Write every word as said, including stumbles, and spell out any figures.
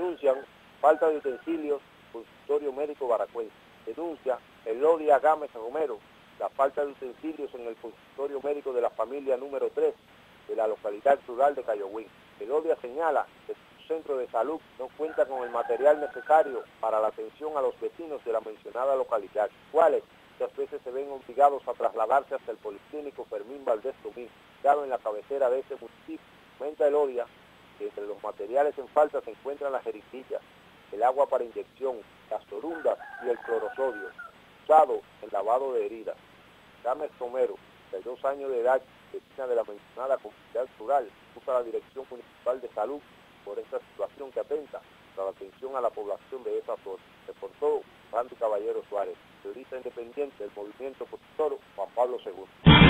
denuncian falta de utensilios, consultorio médico Baragüense. Denuncia Elodia Gámez Romero la falta de utensilios en el consultorio médico de la familia número tres de la localidad rural de Cayogüín. Elodia señala que su centro de salud no cuenta con el material necesario para la atención a los vecinos de la mencionada localidad, cuales muchas veces se ven obligados a trasladarse hasta el Policlínico Fermín Valdés Domínguez, ubicado en la cabecera de ese municipio. Comenta Elodia que entre los materiales en falta se encuentran las jeringuillas, el agua para inyección, las torundas y el clorosodio, usado en lavado de heridas. Gámez Romero, de dos años de edad, vecina de la mencionada comunidad rural, usa la Dirección Municipal de Salud por esta situación que atenta para la atención a la población de esa zona. Reportó Randy Caballero Suárez, periodista independiente del movimiento opositor Juan Pablo segundo.